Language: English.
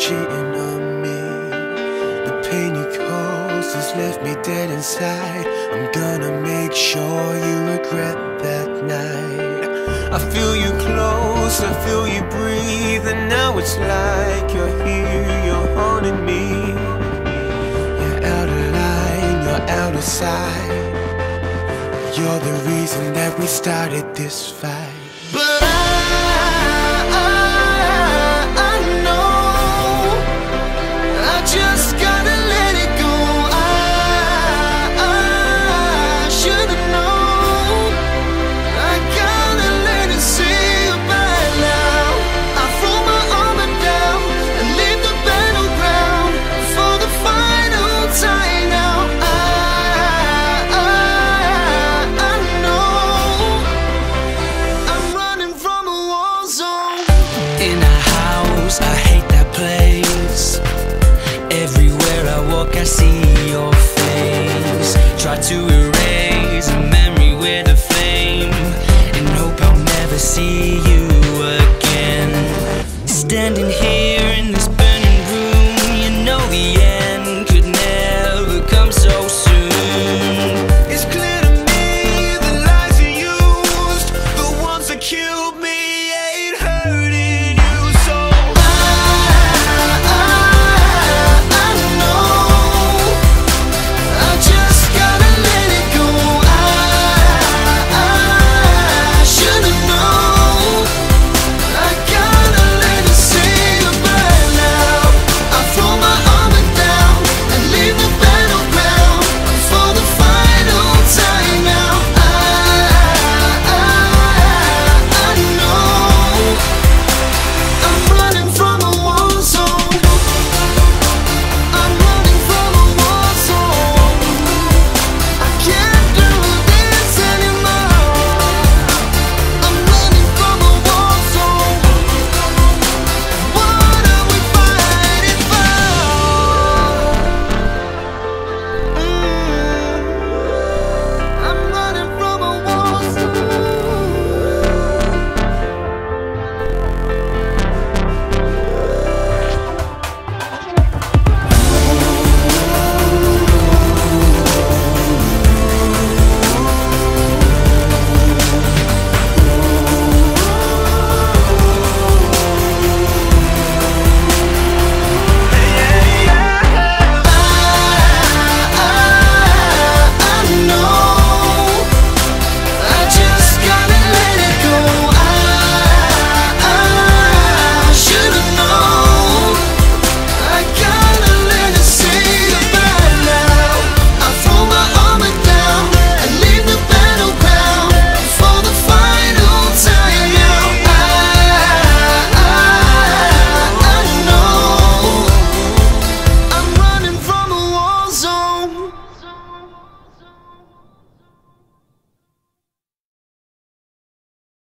cheating on me. The pain you caused has left me dead inside. I'm gonna make sure you regret that night. I feel you close, I feel you breathe, and now it's like you're here, you're haunting me. You're out of line, you're out of sight. You're the reason that we started this fight. But I know I just gotta let it go. I should've known. I gotta let it say goodbye now. I throw my armor down and leave the battleground for the final time now. I know I'm running from a war zone. In a house, I hate that place. Everywhere I walk, I see your face. Try to